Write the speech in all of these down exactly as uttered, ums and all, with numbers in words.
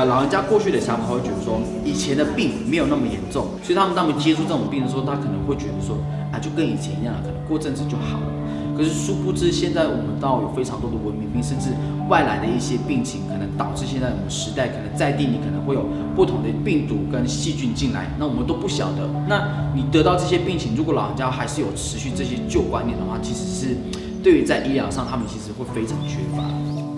呃老人家过去的想法会觉得说，以前的病没有那么严重，所以他们当他们接触这种病的时候，他可能会觉得说，啊，就跟以前一样，可能过阵子就好了。可是殊不知，现在我们到有非常多的文明病，甚至外来的一些病情，可能导致现在我们时代可能在地你可能会有不同的病毒跟细菌进来，那我们都不晓得。那你得到这些病情，如果老人家还是有持续这些旧观念的话，其实是对于在医疗上，他们其实会非常缺乏。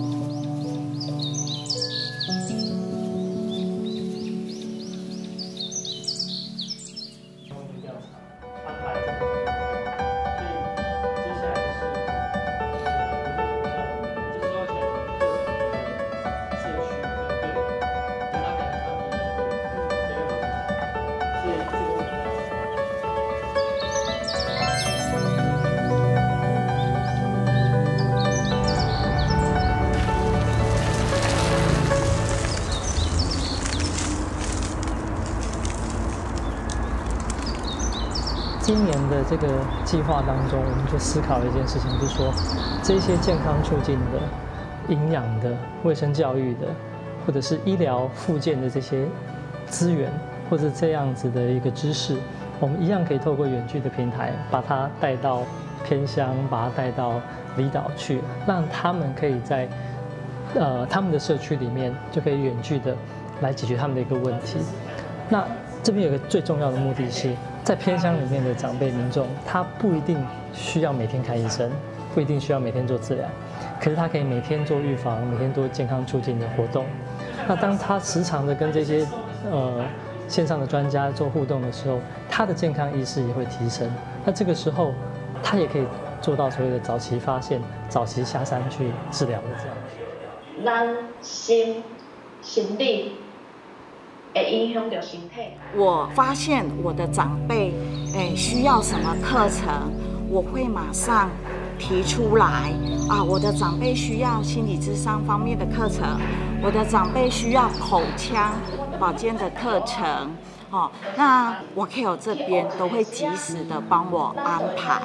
今年的这个计划当中，我们就思考了一件事情，就是说，这些健康促进的、营养的、卫生教育的，或者是医疗复健的这些资源，或者这样子的一个知识，我们一样可以透过远距的平台，把它带到偏乡，把它带到离岛去，让他们可以在呃他们的社区里面，就可以远距的来解决他们的一个问题。那这边有个最重要的目的是，在偏乡里面的长辈民众，他不一定需要每天看医生，不一定需要每天做治疗，可是他可以每天做预防，每天做健康促进的活动。那当他时常的跟这些呃线上的专家做互动的时候，他的健康意识也会提升。那这个时候，他也可以做到所谓的早期发现、早期下山去治疗的这样。 咱心心理。会影响到身体。 我发现我的长辈，诶，需要什么课程，我会马上提出来啊。我的长辈需要心理咨商方面的课程，我的长辈需要口腔保健的课程，哦，那我 K O 这边都会及时的帮我安排。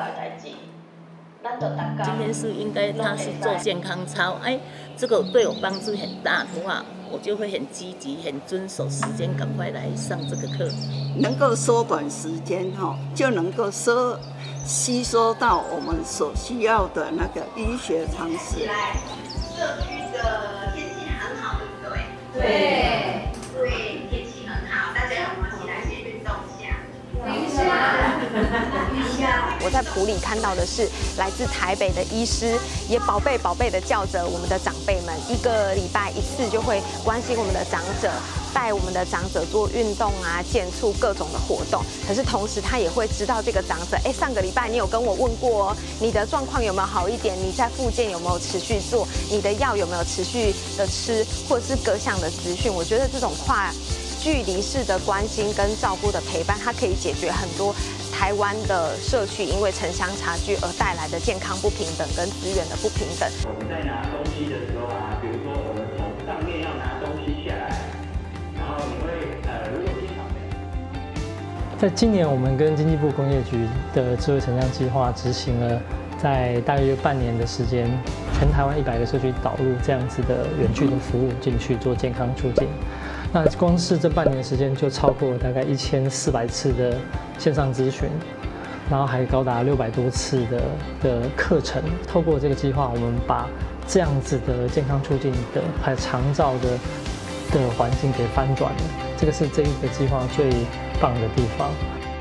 今天是应该他是做健康操，哎，这个对我帮助很大的话，我就会很积极、很遵守时间，赶快来上这个课。 能够缩短时间哈，就能够收吸收到我们所需要的那个医学常识。 社区的天气很好，对不对？ 对， 对，天气很好，大家有没有起来先运动一下？ 等一下。 我在埔里看到的是来自台北的医师，也宝贝宝贝的叫着我们的长辈们，一个礼拜一次就会关心我们的长者，带我们的长者做运动啊、健促各种的活动。可是同时他也会知道这个长者，哎，上个礼拜你有跟我问过哦，你的状况有没有好一点？你在复健有没有持续做？你的药有没有持续的吃？或者是各项的资讯？我觉得这种跨距离式的关心跟照顾的陪伴，它可以解决很多台湾的社区因为城乡差距而带来的健康不平等跟资源的不平等。 我们在拿东西的时候啊，比如说我们从上面要拿东西下来，然后你会呃，如果经常在今年，我们跟经济部工业局的智慧城乡计划执行了在大约半年的时间，全台湾一百个社区导入这样子的远距的服务进去做健康促进。那光是这半年时间就超过大概一千四百次的线上咨询，然后还高达六百多次的的课程。透过这个计划，我们把这样子的健康促进的还有长照的的环境给翻转了。这个是这一个计划最棒的地方。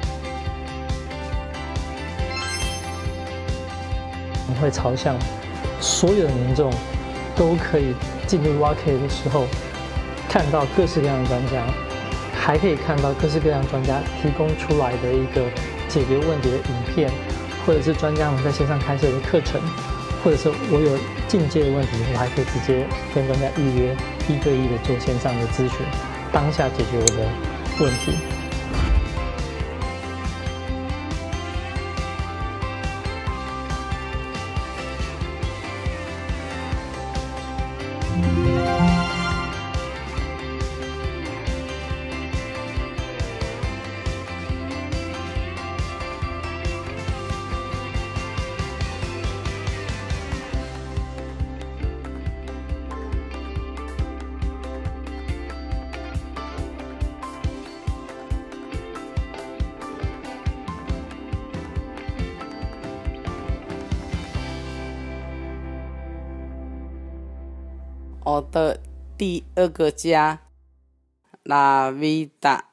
我们会朝向所有的民众都可以进入 W A K 的时候，看到各式各样的专家，还可以看到各式各样专家提供出来的一个解决问题的影片，或者是专家们在线上开设的课程，或者是我有进阶的问题，我还可以直接跟专家预约一对一的做线上的咨询，当下解决我的问题。 我的第二个家拉维达。